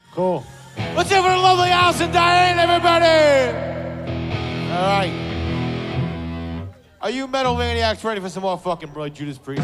Cool. Let's hear for the lovely Allison Diane, everybody! All right. Are you metal maniacs ready for some more fucking Blood Judas Priest?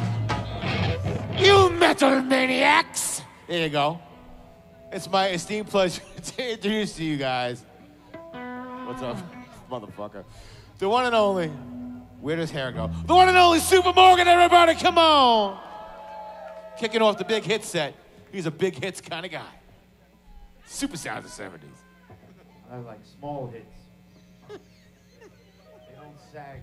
You metal maniacs! There you go. It's my esteemed pleasure to introduce to you guys. What's up, motherfucker? The one and only, where does hair go? The one and only Super Morgan, everybody, come on! Kicking off the big hit set. He's a big hits kind of guy. Super sounds of the 70s. I like small hits. They don't sag.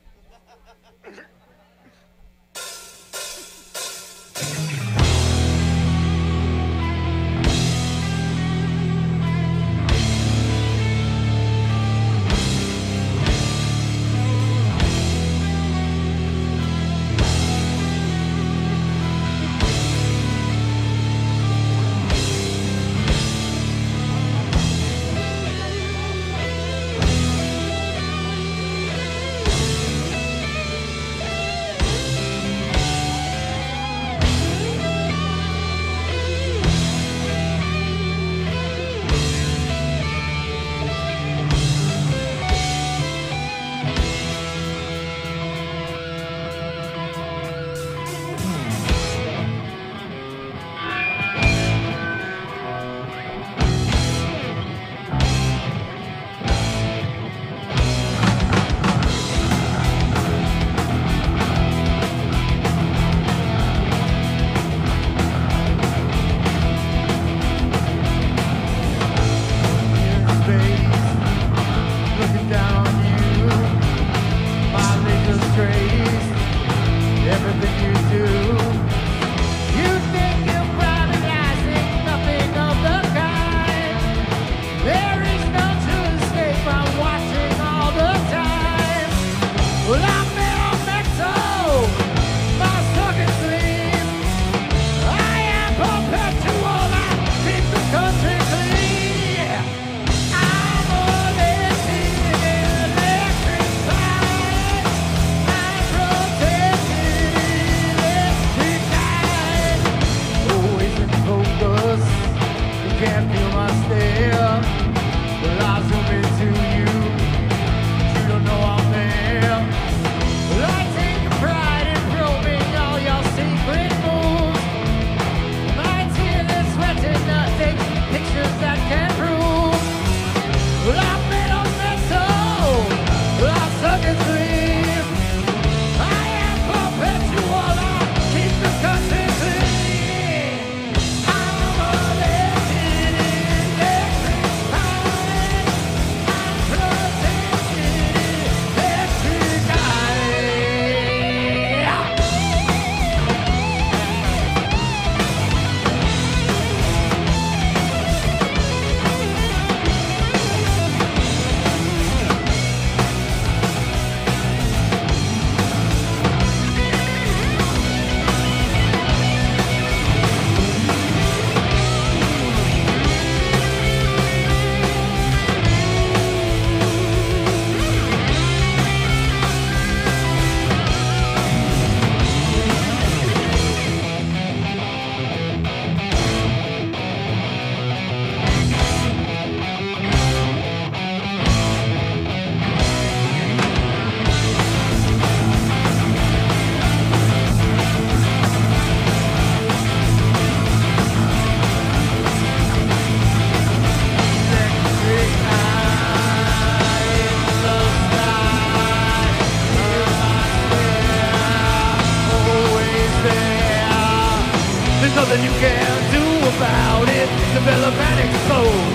nothing you can do about it. Develop and explode.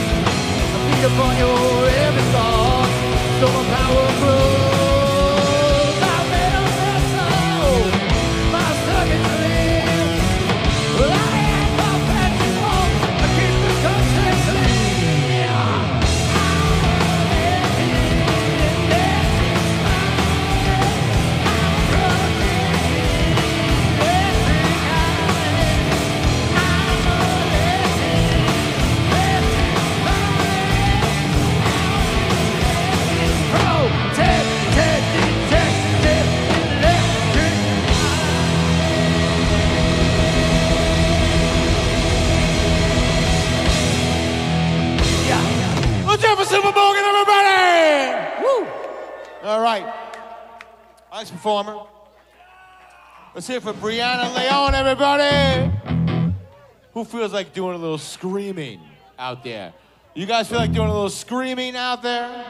Feed upon your every thought, so my power grows. I made a vessel, my circuitry. Well, I am perpetual, I keep the country clean. Protect All right. Nice performer. Let's hear it for Brianna Leon, everybody. Who feels like doing a little screaming out there? You guys feel like doing a little screaming out there?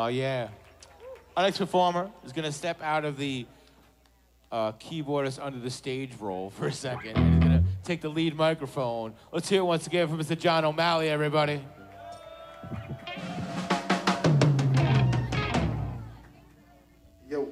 Oh, yeah. Our next performer is going to step out of the keyboardist under the stage role for a second. And he's going to take the lead microphone. Let's hear it once again from Mr. John O'Malley, everybody. Yo.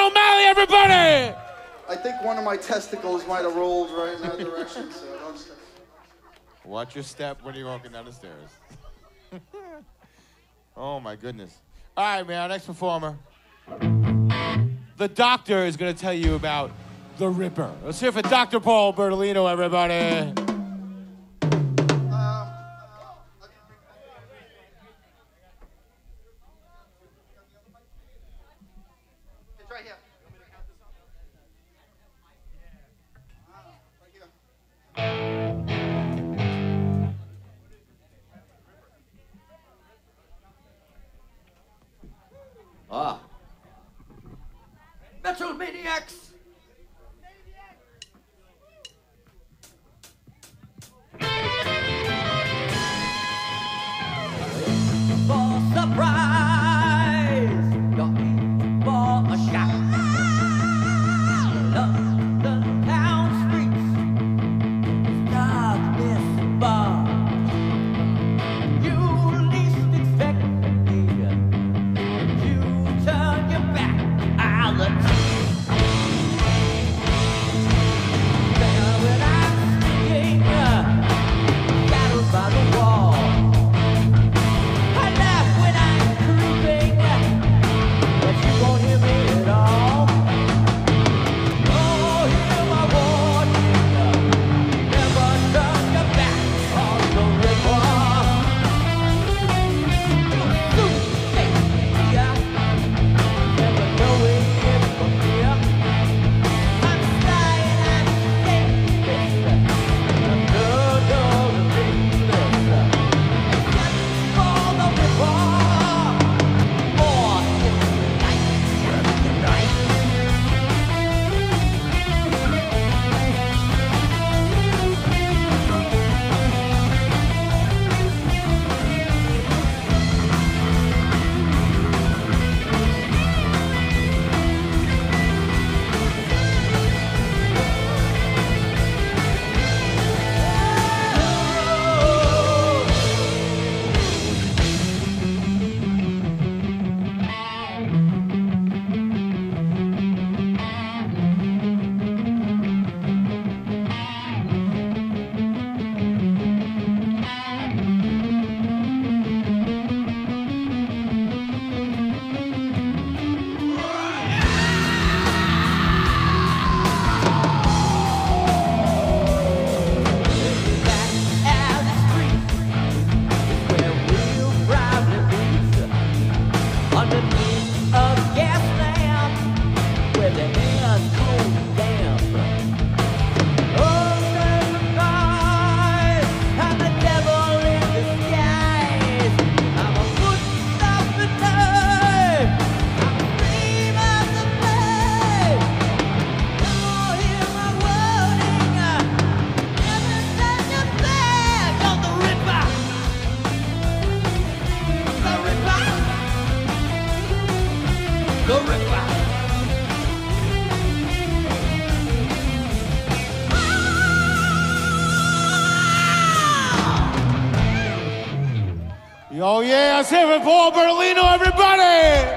O'Malley, everybody! I think one of my testicles might have rolled right in that direction, so don't step. Watch your step when you're walking down the stairs. Oh, my goodness. All right, man, our next performer. The doctor is going to tell you about the Ripper. Let's hear it for Dr. Paul Bertolino, everybody. It's right here. Ah. Metal Maniacs! For surprise, you're in for a shock. London town streets, darkness bar. You least expect me. You turn your back, I'll attack. There when I'm singing, shadowed by the wall. I laugh when I'm creeping, but you won't hear me at all. Oh, hear my warning, never turn your back on the river. Oh, yeah, let's hear it for Paul Bertolino, everybody!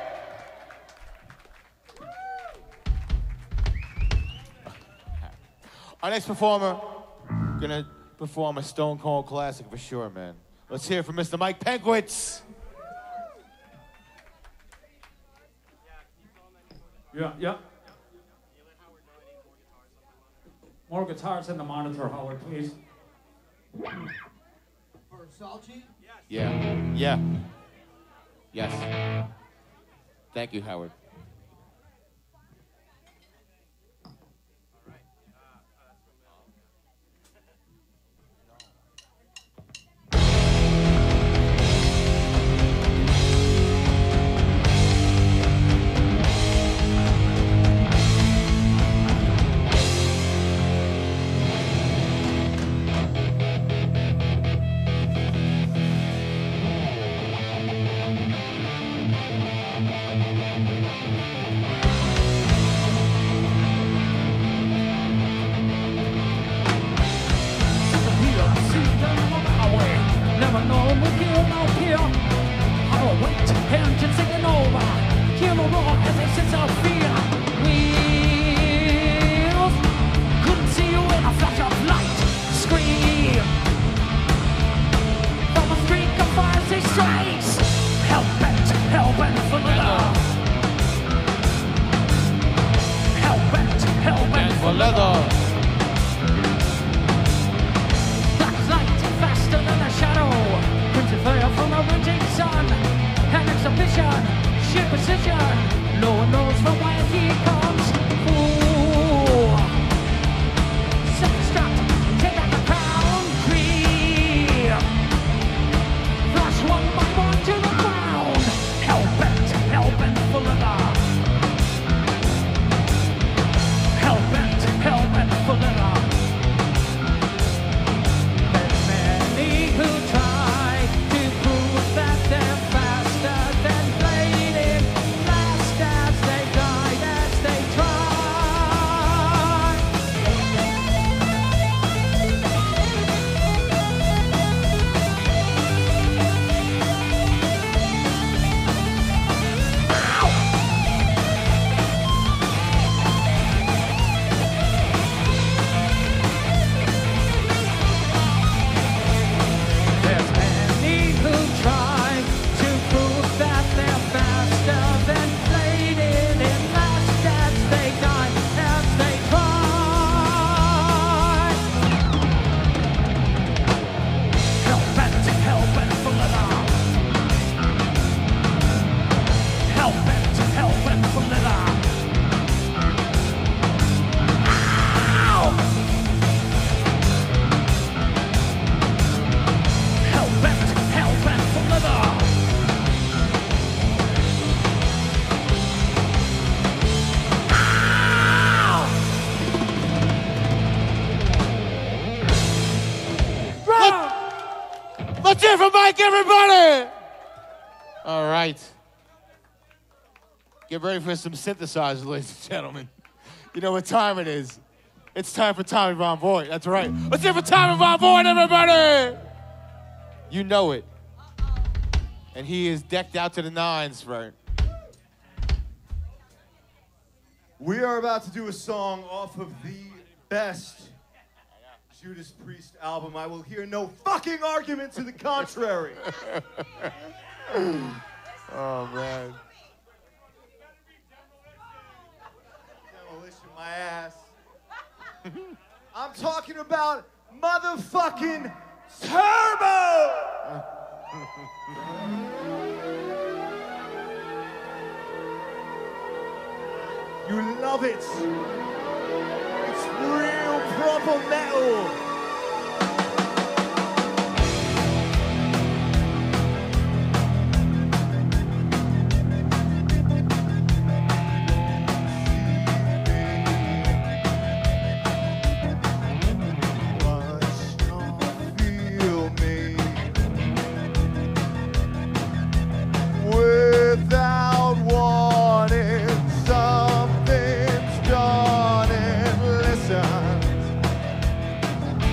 Our next performer, gonna perform a Stone Cold classic for sure, man. Let's hear it from Mr. Mike Penkwitz. Yeah. More guitars in the monitor, Howard, please. For Salchi? Yeah. Yes. Thank you, Howard. for leather. Black light faster than a shadow. Printed fire from a raging sun. An exhibition, sheer precision. No one knows from where he comes. Ooh. Self-destruct, take out the crown. Cream. Flash one by one to the ground. Hell-bent for leather. Hell-bent for leather. There's many who try to prove that they're faster than bladed. Last as they died as they try. There's many who try to prove that they're faster than bladed. And last as they die as they try. Hell-bent for leather. Hell-bent for leather. Ow! Hell-bent for leather. Ow! Let's hear from Mike, everybody! All right. Get ready for some synthesizers, ladies and gentlemen. You know what time it is. It's time for Tommy Von Voigt. That's right. Let's hear for Tommy Von Voigt, everybody! You know it. And he is decked out to the nines, right? We are about to do a song off of the best Judas Priest album. I will hear no fucking argument to the contrary. Oh, man. Demolition my ass. I'm talking about motherfucking Turbo! You love it. It's real proper metal. Feel me without warning. Something's done and listen.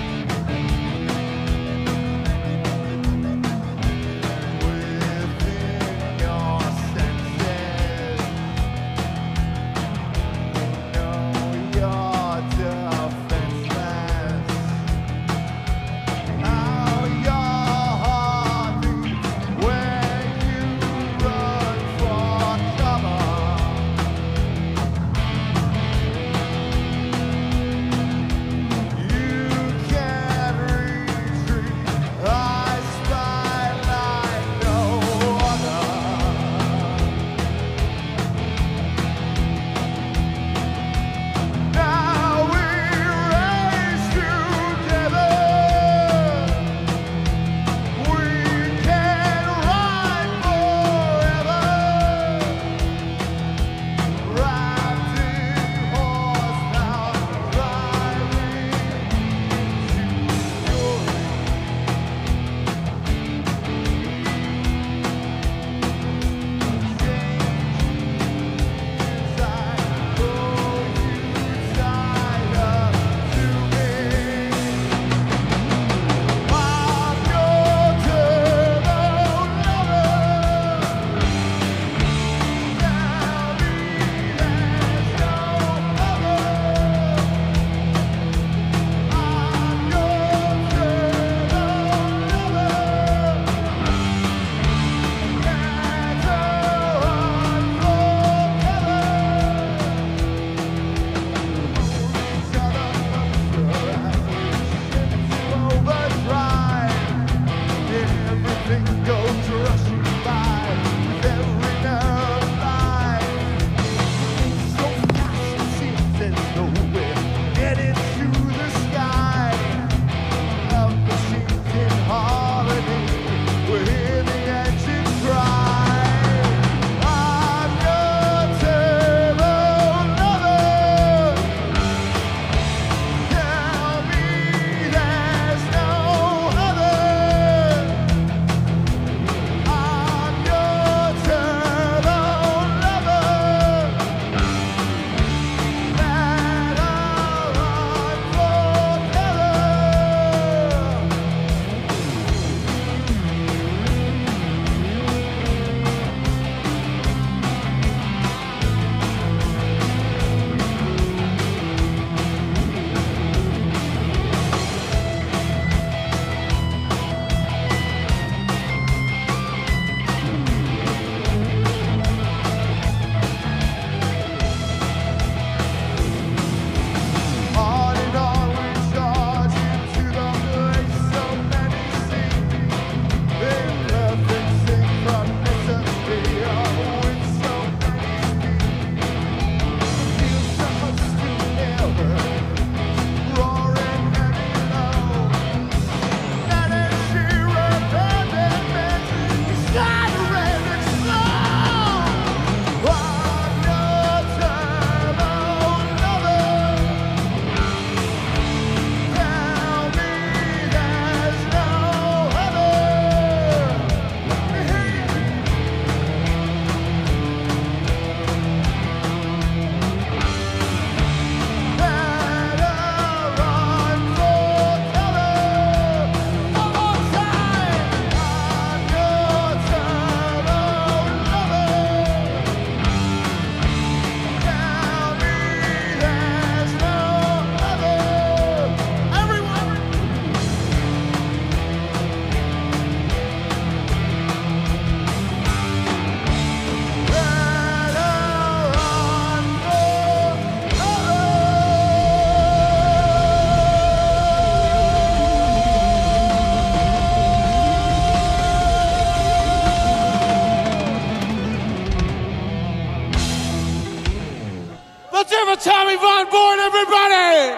Let's hear for Tommy Von Born, everybody!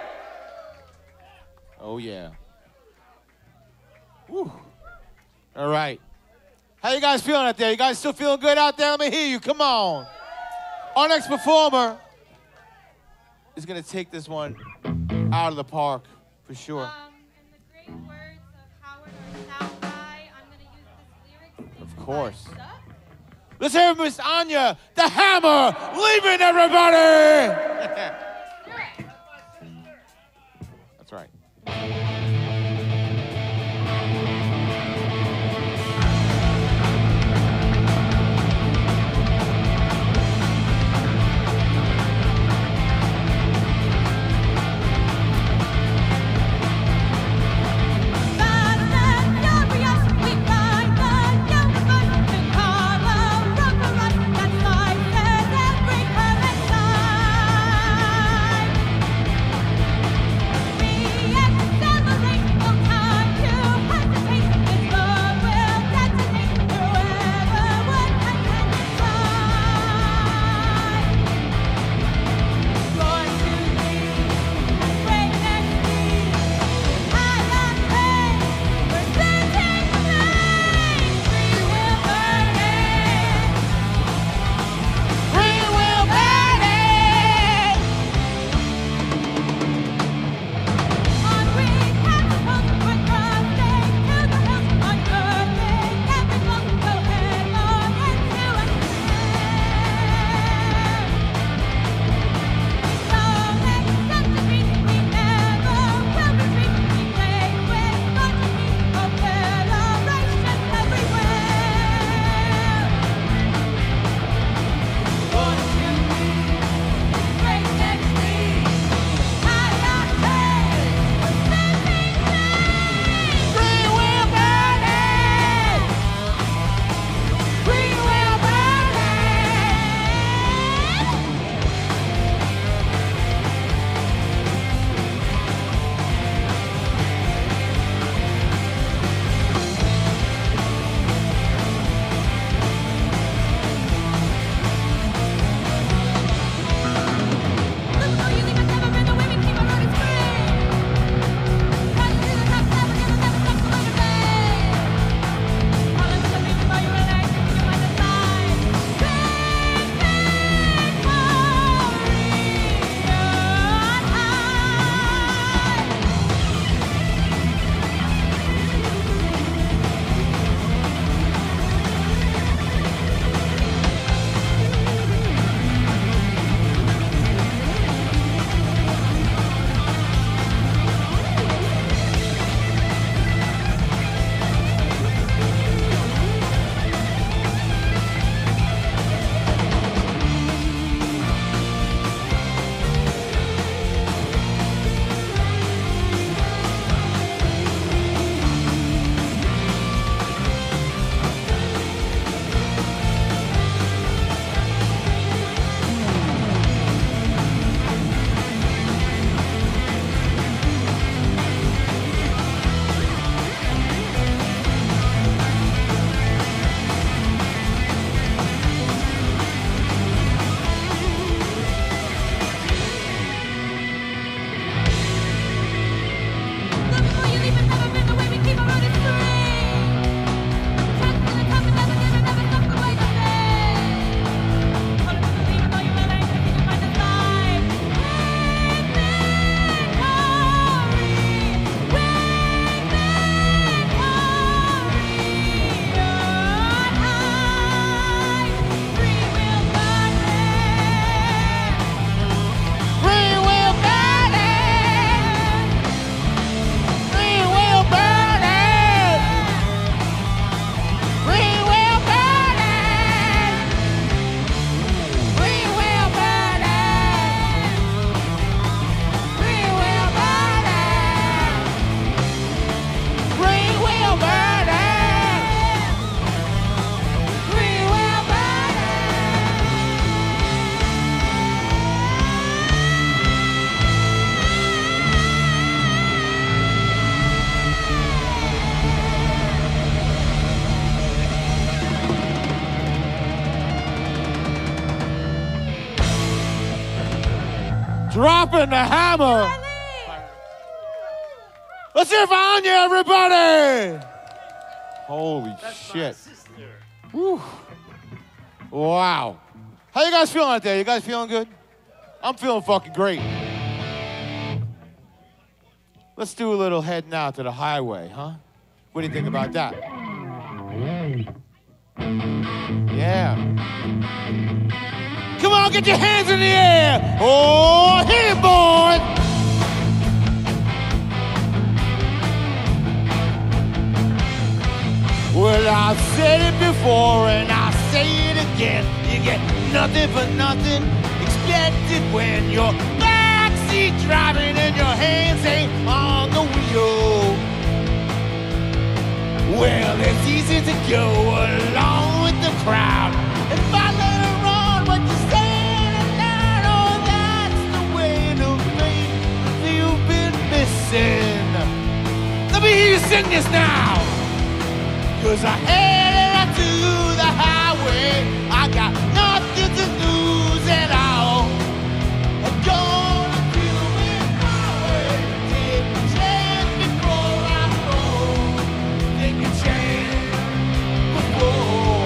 Oh, yeah. Woo. All right. How you guys feeling out there? You guys still feeling good out there? Let me hear you. Come on. Our next performer is going to take this one out of the park, for sure. In the great words of Howard our sound guy, I'm going to use this lyrics. Of course. Let's hear Miss Anya, the Hammer, leaving everybody! That's right. Accelerate. Dropping the hammer. Let's hear it for Anya, everybody. Holy shit. Whew. Wow. How you guys feeling out there? You guys feeling good? I'm feeling fucking great. Let's do a little heading out to the highway, huh? What do you think about that? Yeah. Come on, get your hands in the air. Oh, hit it, boy. Well, I've said it before and I'll say it again. You get nothing for nothing. Expected when you're backseat driving and your hands ain't on the wheel. Well, it's easy to go along with the crowd and follow on what you say and not. Oh, that's the way to be you've been missing. Let me hear you sing this now. 'Cause I headed out to the highway. I got nothing to lose at all. I'm gonna do it my way. Take a chance before I go. Take a chance before.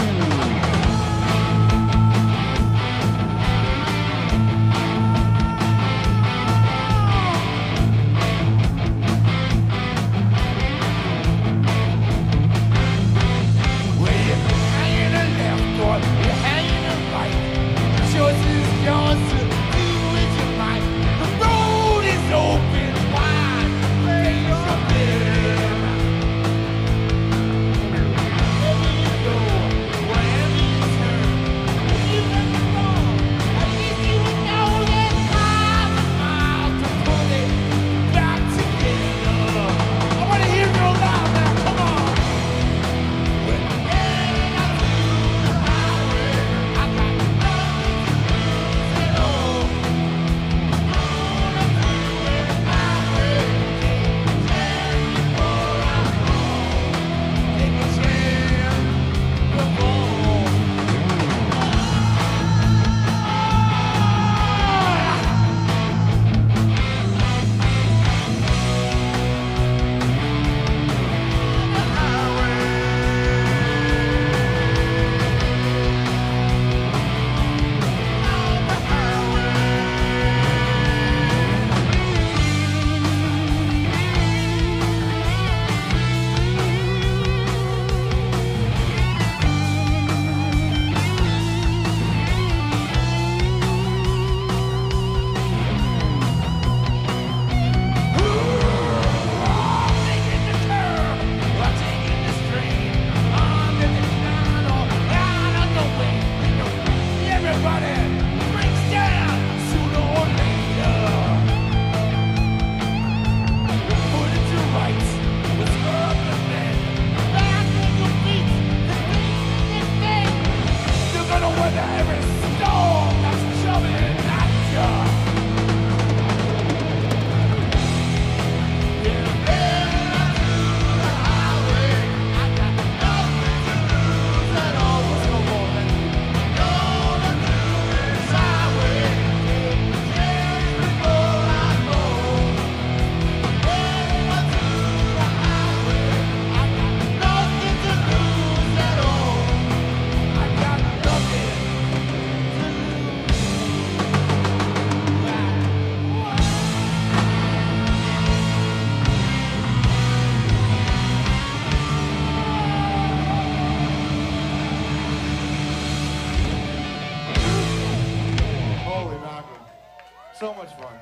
So much fun.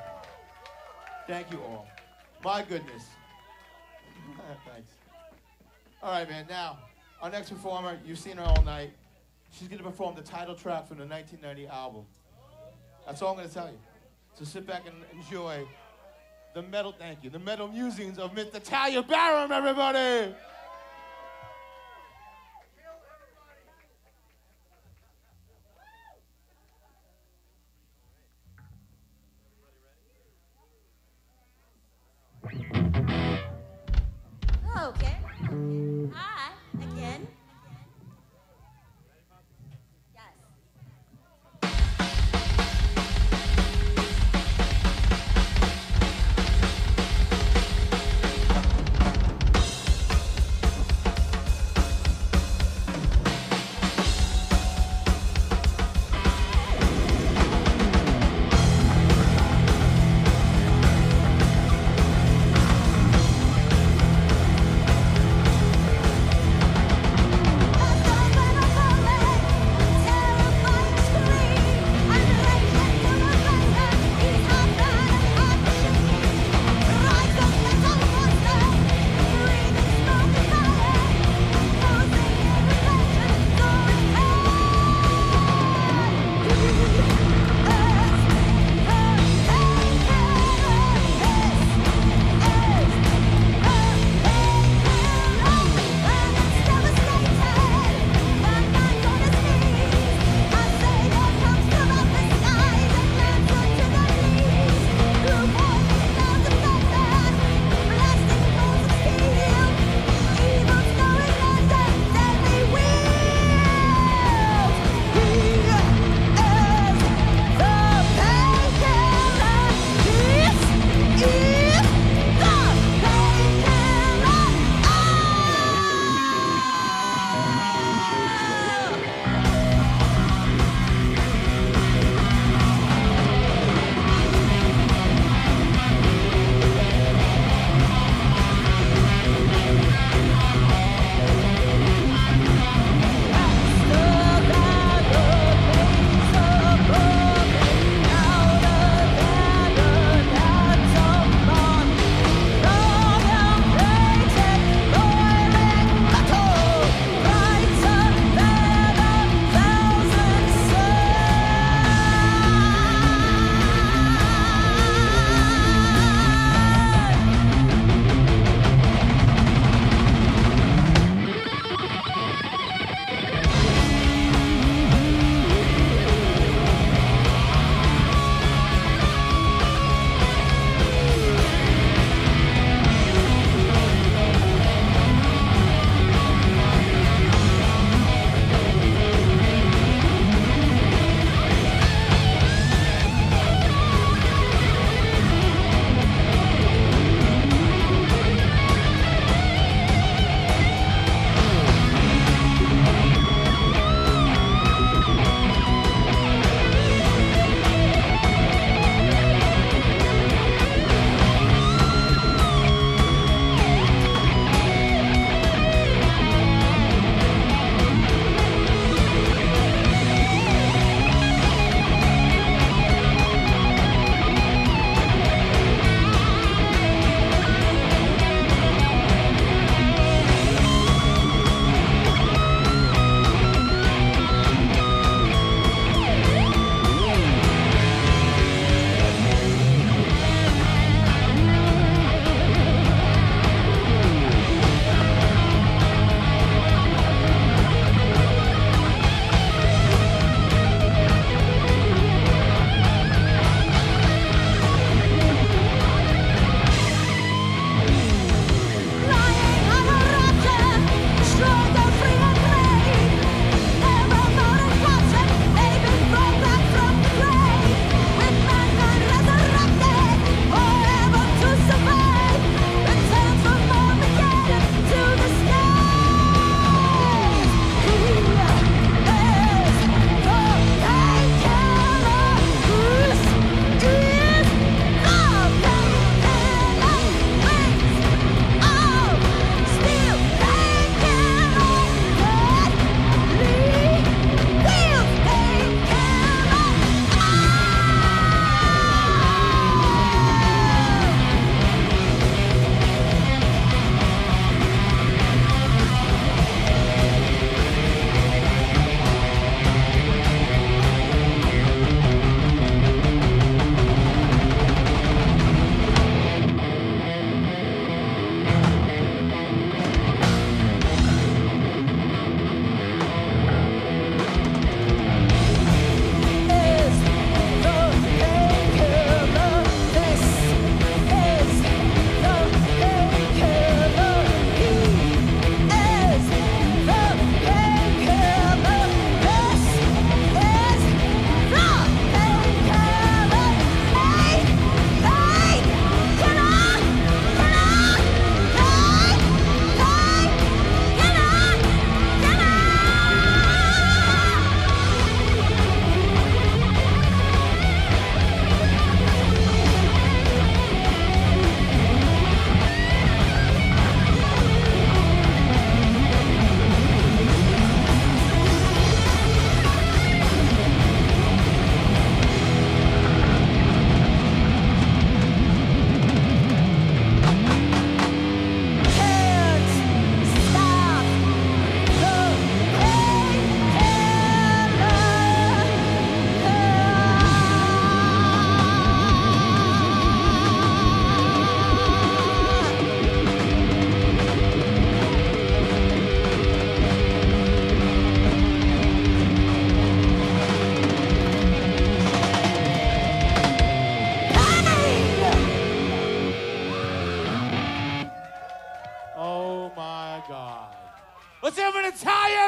Thank you all. My goodness. Thanks. All right, man. Now, our next performer, you've seen her all night. She's going to perform the title track from the 1990 album. That's all I'm going to tell you. So sit back and enjoy the metal, thank you, the metal musings of Miss Natalia Barham, everybody. Okay. Hi, again. Yes.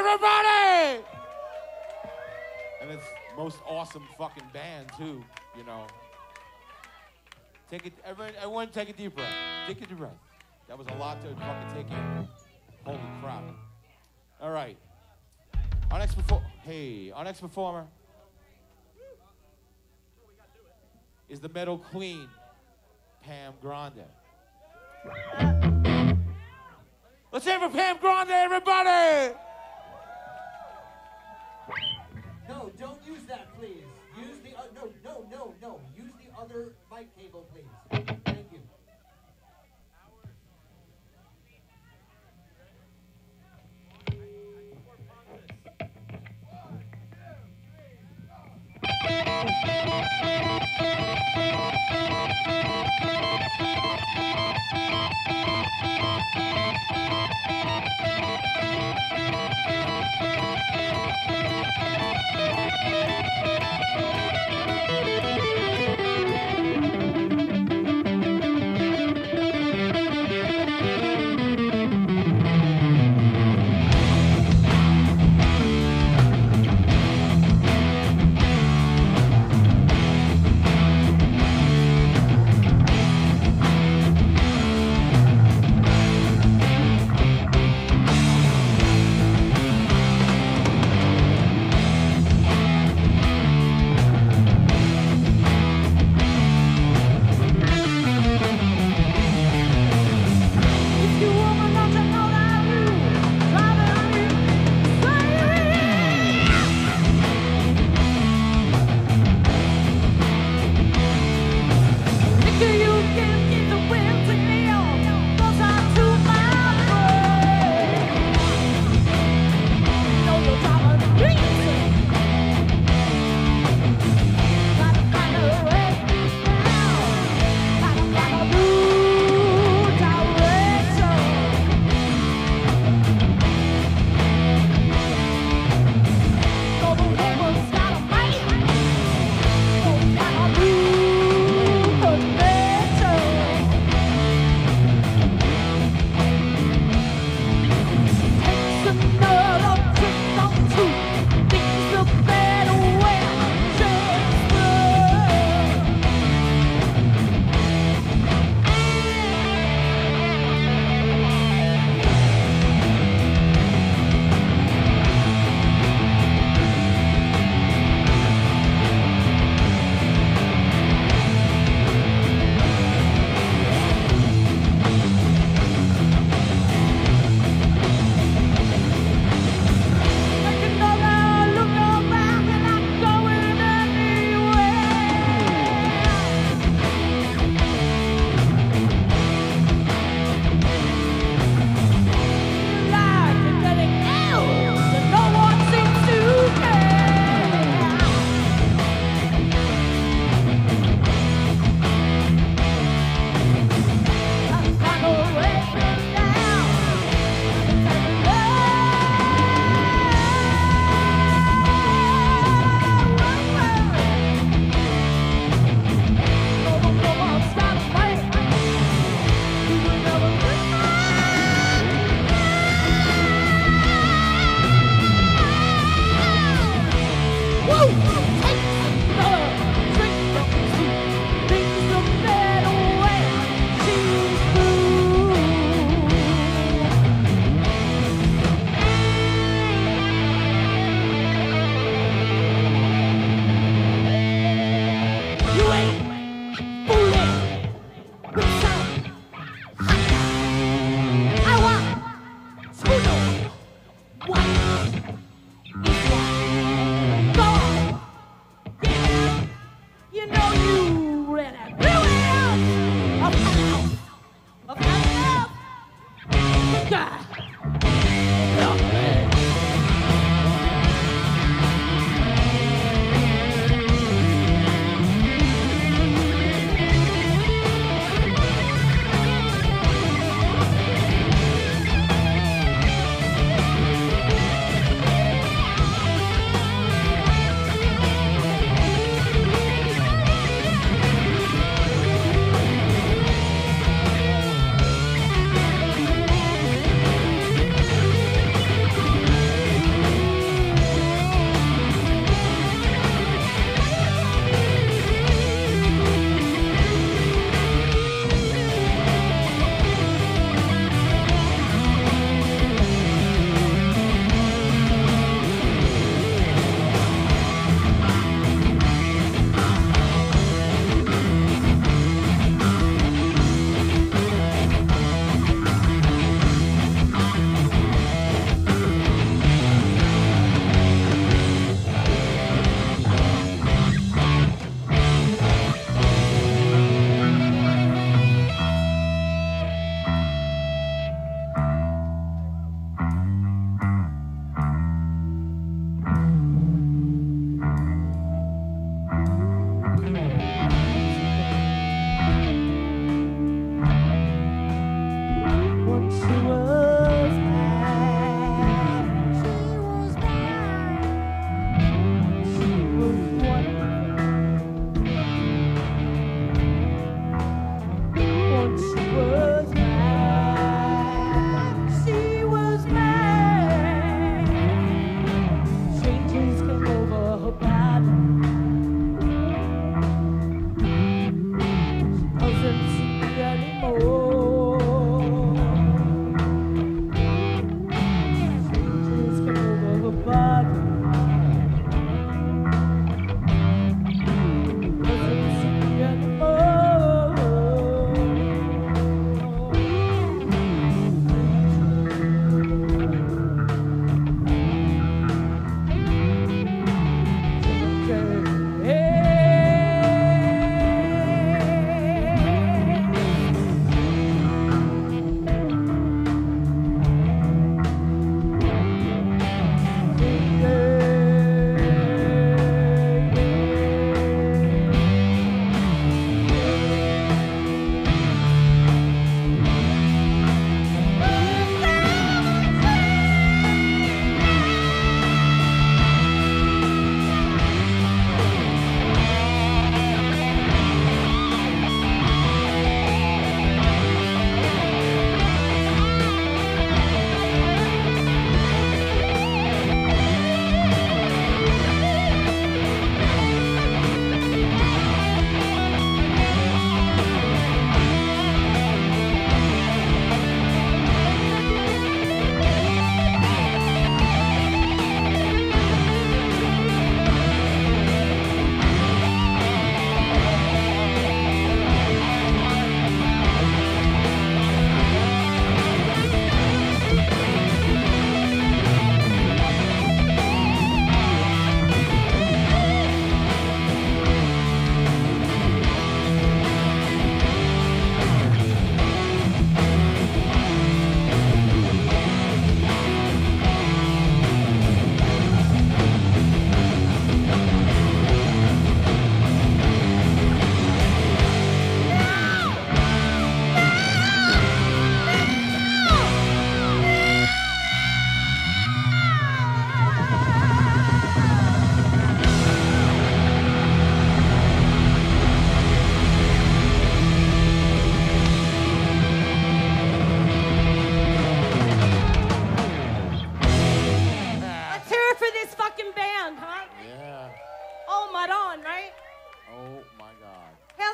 everybody! And it's most awesome fucking band, too, you know. Take it, everyone take a deep breath. Take a deep breath. That was a lot to fucking take in. Holy crap. All right. Our next performer is the metal queen, Pam Grande. Let's hear it for Pam Grande, everybody! No, don't use that, please. Use the no. Use the other mic cable, please. Thank you.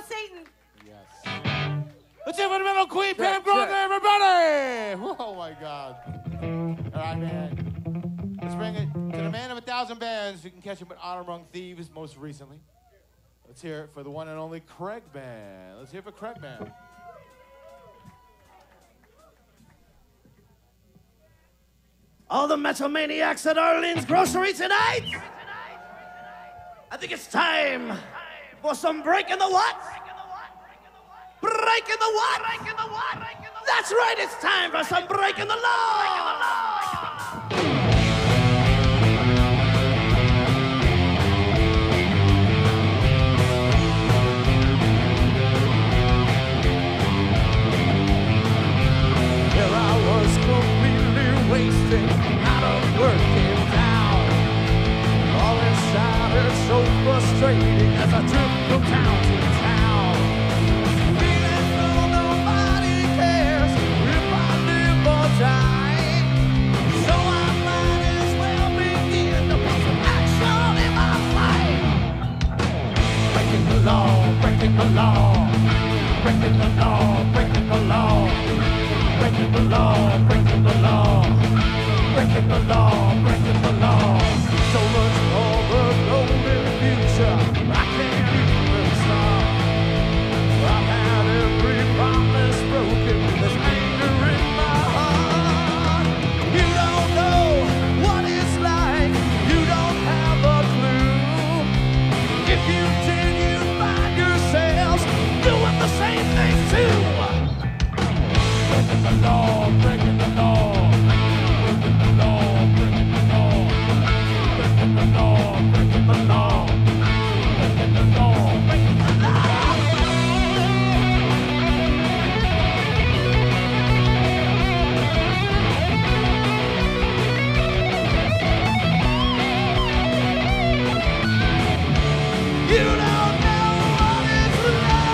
Satan. Yes. Let's hear for the middle queen, Pam Grundy, everybody! Oh my God. All right, man. Let's bring it to the man of 1,000 bands. You can catch him with Honor Among Thieves most recently. Let's hear it for the one and only Craig Band. Let's hear it for Craig Band. All the metal maniacs at Arlene's Grocery tonight. I think it's time for some breaking the what? Breaking the what? That's right, it's time for some breaking the law. Here I was completely wasted, out of work in town. All inside it's so frustrating as I trip from town to town. Feeling though nobody cares if I live or die. So I might as well begin to put some action in my life. Breaking the law, breaking the law, breaking the law, breaking the law. Breaking the law, breaking the law, breaking the law, breaking the law. So much for the golden future, I can't even stop. I've had every promise broken, there's anger in my heart. You don't know what it's like, you don't have a clue. If you did, you'd find yourselves doing the same thing too. Breaking the law, breaking the law, breaking the law, breaking the law, breaking the law, breaking the law, breaking the law, breaking the law. You don't know what it's like.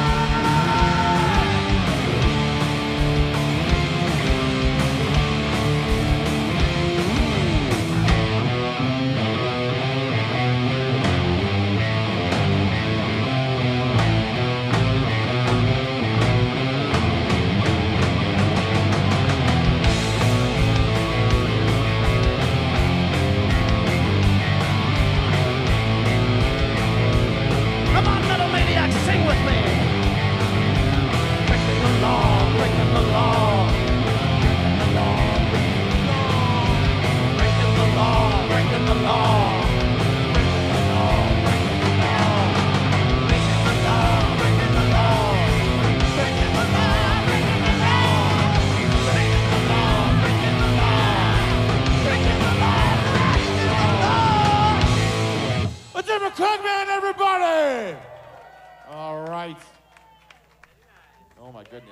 Come on, metal maniacs, sing with me. Breaking the law, breaking the law, breaking the law, breaking the law, breaking the law, breaking the law, breaking the law, breaking the law, breaking the law, breaking the law, breaking the law, breaking the law, breaking the law, breaking the law, breaking the law. Let's hear for Craig Band, everybody! All right. Oh my goodness.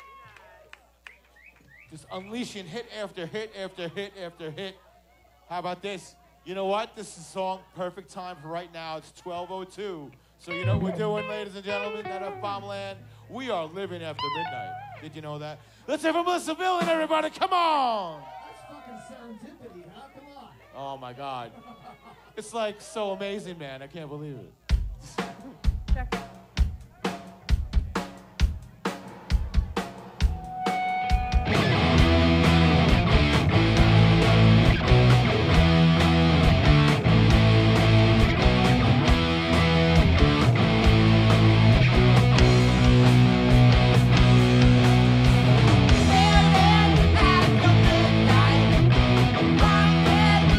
Just unleashing hit after hit after hit after hit. How about this? You know what? This is a song, perfect time for right now. It's 12:02. So you know what we're doing, ladies and gentlemen, that F-Bomb Land? We are living after midnight. Did you know that? Let's hear for Melissa Villain, everybody. Come on! That's fucking serendipity, huh? Come on. Oh my God. It's like so amazing, man. I can't believe it.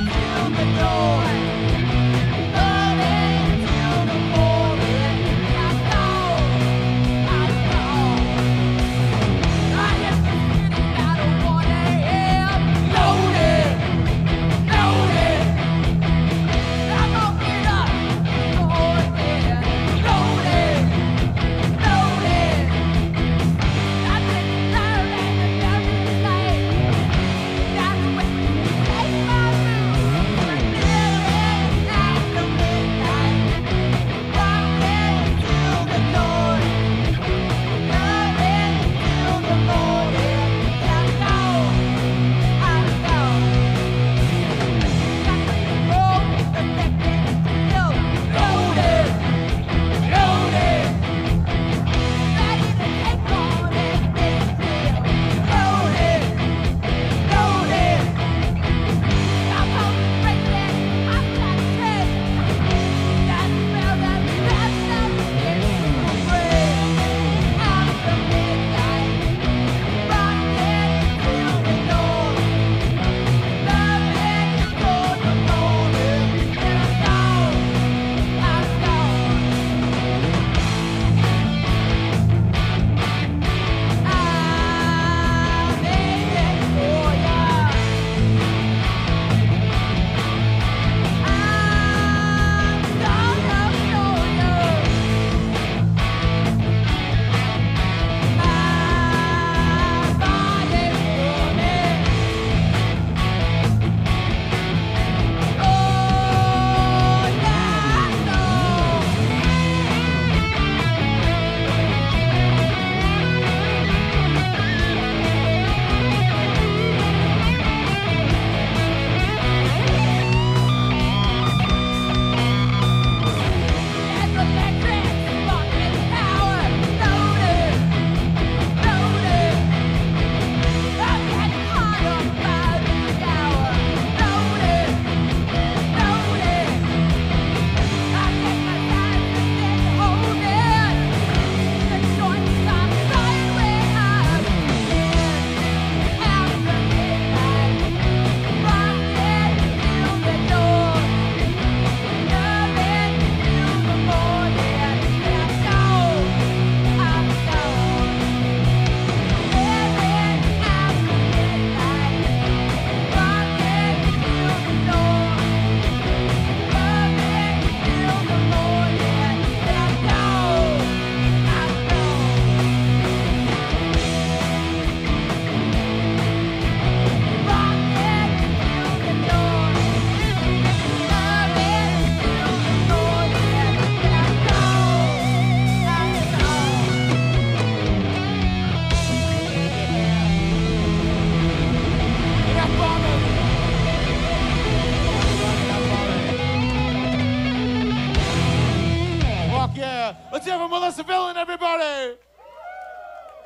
Door. Burning till the morning.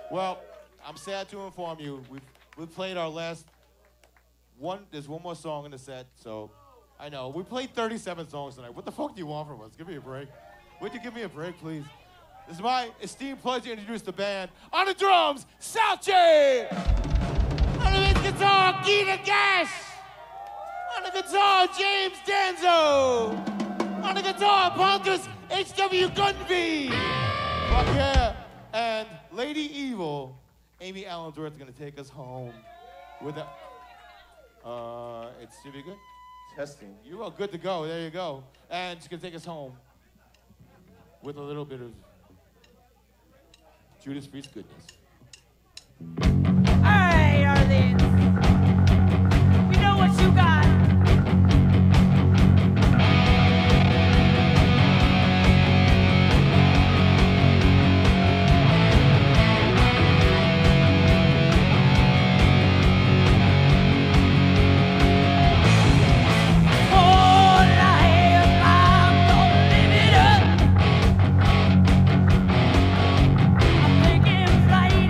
Well, I'm sad to inform you, we played our last one. There's one more song in the set, so I know we played 37 songs tonight. What the fuck do you want from us? Give me a break. Would you give me a break, please? It's my esteemed pleasure to introduce the band. On the drums, Salchi. On the bass guitar, Gita Gash. On the guitar, James Danzo. On the guitar, Punkers, H.W. Gunby. Fuck yeah. And Lady Evil, Amy Allensworth, is gonna take us home with a. It should be good. Testing. You're all good to go. There you go. And she's gonna take us home with a little bit of Judas Priest goodness. Alright, Arlene. You know what you got. Flying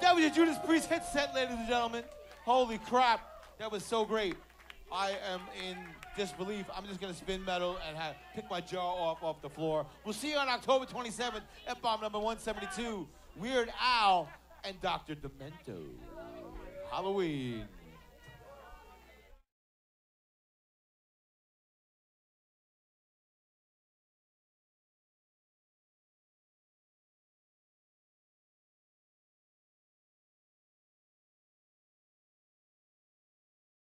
That was your Judas Priest hit set, ladies and gentlemen. Holy crap. That was so great. I am in disbelief. I'm just going to spin metal and pick my jaw off the floor. We'll see you on October 27th, F-Bomb number 172. Weird Al and Dr. Demento. Halloween.